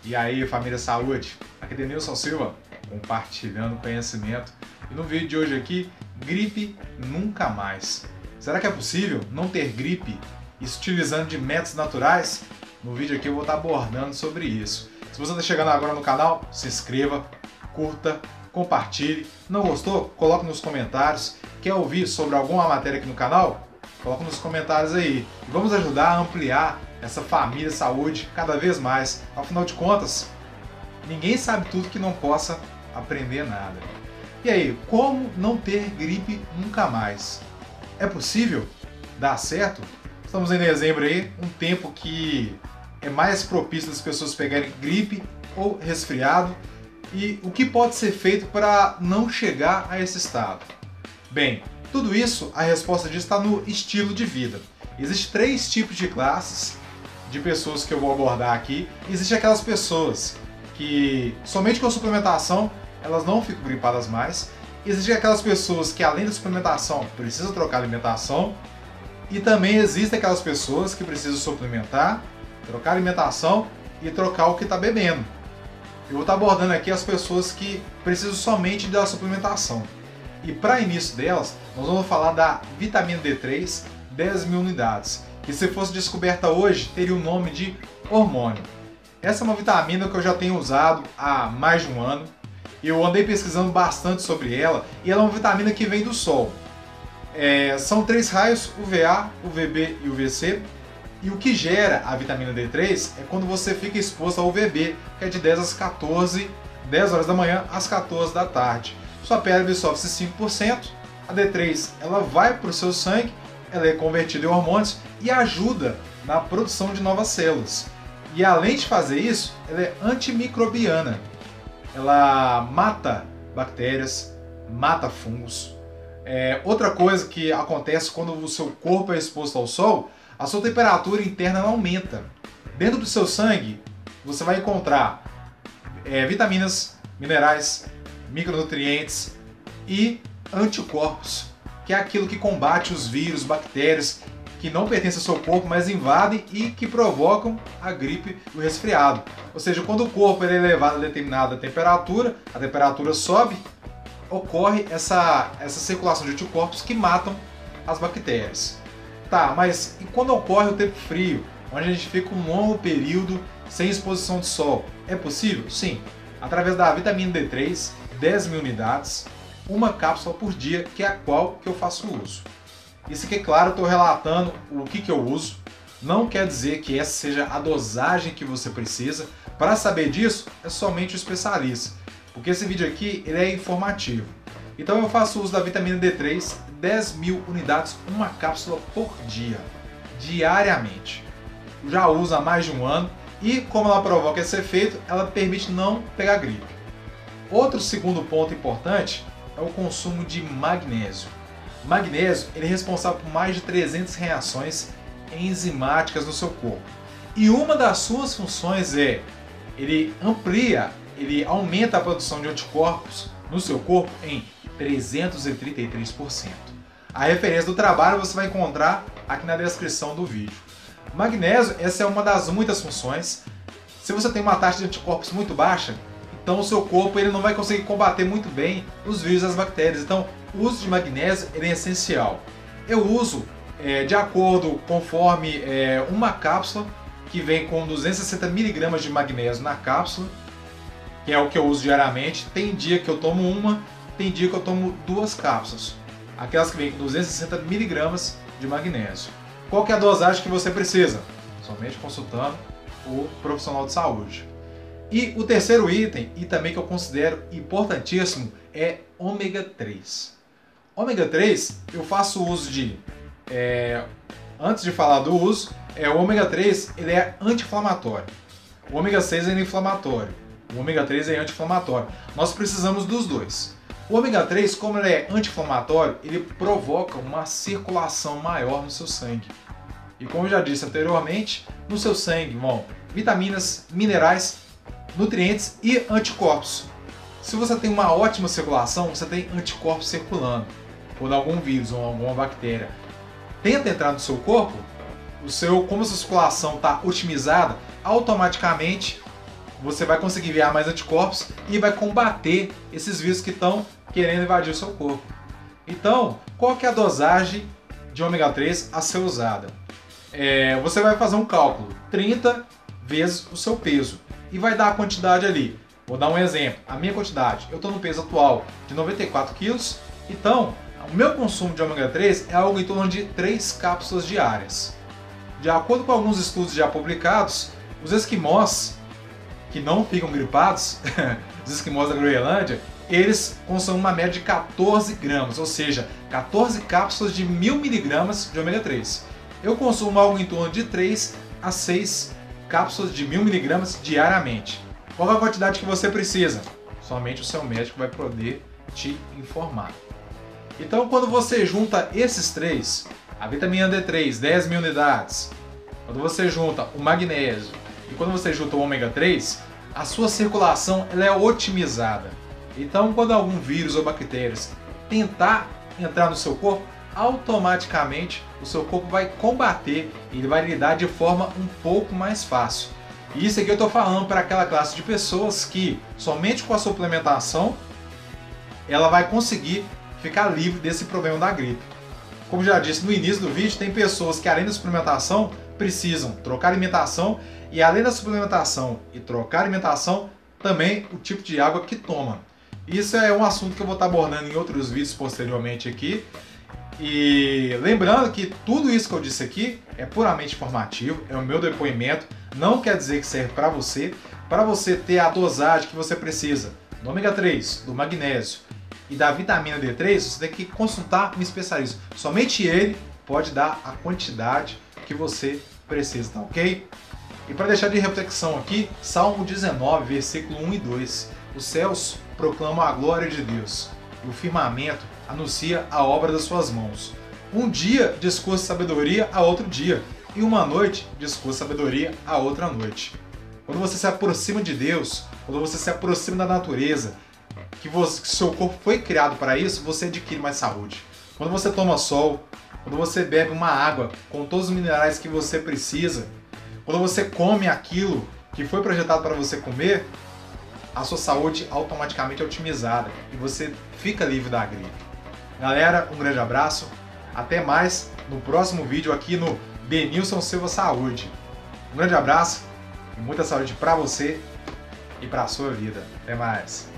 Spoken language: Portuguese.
E aí, família Saúde? Aqui é Denilson Silva, compartilhando conhecimento. E no vídeo de hoje aqui, gripe nunca mais. Será que é possível não ter gripe e se utilizando de métodos naturais? No vídeo aqui eu vou estar abordando sobre isso. Se você está chegando agora no canal, se inscreva, curta, compartilhe. Não gostou? Coloque nos comentários. Quer ouvir sobre alguma matéria aqui no canal? Coloque nos comentários aí. E vamos ajudar a ampliar essa família Saúde cada vez mais. Afinal de contas, ninguém sabe tudo que não possa aprender nada. E aí, como não ter gripe nunca mais? É possível? Dá certo? Estamos em dezembro aí, um tempo que é mais propício das pessoas pegarem gripe ou resfriado. E o que pode ser feito para não chegar a esse estado? Bem, tudo isso, a resposta disso está no estilo de vida. Existem 3 tipos de classes de pessoas que eu vou abordar aqui. Existem aquelas pessoas que somente com a suplementação elas não ficam gripadas mais. Existem aquelas pessoas que além da suplementação precisam trocar a alimentação. E também existem aquelas pessoas que precisam suplementar, trocar a alimentação e trocar o que está bebendo. Eu vou estar abordando aqui as pessoas que precisam somente da suplementação. E para início delas, nós vamos falar da vitamina D3, 10.000 unidades, que se fosse descoberta hoje, teria o nome de hormônio. Essa é uma vitamina que eu já tenho usado há mais de um ano. Eu andei pesquisando bastante sobre ela e ela é uma vitamina que vem do sol. São 3 raios, UVA, UVB e UVC. E o que gera a vitamina D3 é quando você fica exposto ao UVB, que é de 10 às 14, 10 horas da manhã às 14 da tarde. Sua pele absorve 5%, a D3 ela vai para o seu sangue, ela é convertida em hormônios e ajuda na produção de novas células. E além de fazer isso, ela é antimicrobiana. Ela mata bactérias, mata fungos. Outra coisa que acontece quando o seu corpo é exposto ao sol, a sua temperatura interna ela aumenta. Dentro do seu sangue, você vai encontrar vitaminas, minerais, micronutrientes e anticorpos, que é aquilo que combate os vírus, bactérias que não pertencem ao seu corpo, mas invadem e que provocam a gripe e o resfriado. Ou seja, quando o corpo é elevado a determinada temperatura, a temperatura sobe, ocorre essa circulação de anticorpos que matam as bactérias. Tá, mas e quando ocorre o tempo frio, onde a gente fica um longo período sem exposição de sol, é possível? Sim, através da vitamina D3, 10.000 unidades, uma cápsula por dia, que é a qual que eu faço uso. Isso aqui, é claro, eu estou relatando o que eu uso, não quer dizer que essa seja a dosagem que você precisa. Para saber disso, é somente o especialista, porque esse vídeo aqui ele é informativo. Então eu faço uso da vitamina D3, 10.000 unidades, uma cápsula por dia, diariamente. Já uso há mais de um ano e como ela provoca esse efeito, ela permite não pegar gripe. Outro segundo ponto importante é o consumo de magnésio. O magnésio ele é responsável por mais de 300 reações enzimáticas no seu corpo. E uma das suas funções é, ele aumenta a produção de anticorpos no seu corpo em 333%. A referência do trabalho você vai encontrar aqui na descrição do vídeo. Magnésio, essa é uma das muitas funções. Se você tem uma taxa de anticorpos muito baixa, então o seu corpo ele não vai conseguir combater muito bem os vírus e as bactérias. Então o uso de magnésio ele é essencial. Eu uso de acordo conforme uma cápsula que vem com 260 mg de magnésio na cápsula, que é o que eu uso diariamente. Tem dia que eu tomo uma, tem dia que eu tomo 2 cápsulas. Aquelas que vêm com 260 mg de magnésio. Qual que é a dosagem que você precisa? Somente consultando o profissional de saúde. E o terceiro item, e também que eu considero importantíssimo, é ômega 3. Ômega 3 eu faço uso de... antes de falar do uso, o ômega 3 ele é anti-inflamatório. O ômega 6 é inflamatório. O ômega 3 é anti-inflamatório. Nós precisamos dos dois. O ômega 3, como ele é anti-inflamatório, ele provoca uma circulação maior no seu sangue. E como eu já disse anteriormente, no seu sangue vão vitaminas, minerais, nutrientes e anticorpos. Se você tem uma ótima circulação, você tem anticorpos circulando por algum vírus ou alguma bactéria. Tenta entrar no seu corpo, como a sua circulação está otimizada, automaticamente você vai conseguir enviar mais anticorpos e vai combater esses vírus que estão querendo invadir o seu corpo. Então, qual que é a dosagem de ômega 3 a ser usada? Você vai fazer um cálculo, 30 vezes o seu peso, e vai dar a quantidade ali. Vou dar um exemplo, a minha quantidade, eu estou no peso atual de 94 quilos, então o meu consumo de ômega 3 é algo em torno de 3 cápsulas diárias. De acordo com alguns estudos já publicados, os esquimós, que não ficam gripados, os esquimós da Groenlândia, eles consomem uma média de 14 gramas, ou seja, 14 cápsulas de 1000 miligramas de ômega 3. Eu consumo algo em torno de 3 a 6 cápsulas de 1000 miligramas diariamente. Qual é a quantidade que você precisa? Somente o seu médico vai poder te informar. Então, quando você junta esses três, a vitamina D3, 10.000 unidades, quando você junta o magnésio e quando você junta o ômega 3, a sua circulação ela é otimizada. Então, quando algum vírus ou bactérias tentar entrar no seu corpo, automaticamente o seu corpo vai combater e ele vai lidar de forma um pouco mais fácil. E isso aqui eu estou falando para aquela classe de pessoas que somente com a suplementação ela vai conseguir ficar livre desse problema da gripe. Como já disse no início do vídeo, tem pessoas que além da suplementação precisam trocar alimentação e além da suplementação e trocar alimentação, também o tipo de água que toma. Isso é um assunto que eu vou estar abordando em outros vídeos posteriormente aqui. E lembrando que tudo isso que eu disse aqui é puramente informativo, é o meu depoimento, não quer dizer que serve para você ter a dosagem que você precisa do ômega 3, do magnésio e da vitamina D3, você tem que consultar um especialista. Somente ele pode dar a quantidade que você precisa, tá ok? E para deixar de reflexão aqui, Salmo 19, versículo 1 e 2. Os céus proclamam a glória de Deus e o firmamento anuncia a obra das suas mãos. Um dia discurso sabedoria a outro dia, e uma noite discurso sabedoria a outra noite. Quando você se aproxima de Deus, quando você se aproxima da natureza, que seu corpo foi criado para isso, você adquire mais saúde. Quando você toma sol, quando você bebe uma água com todos os minerais que você precisa, quando você come aquilo que foi projetado para você comer, a sua saúde automaticamente é otimizada e você fica livre da gripe. Galera, um grande abraço, até mais no próximo vídeo aqui no Denilson Silva Saúde. Um grande abraço e muita saúde para você e para a sua vida. Até mais!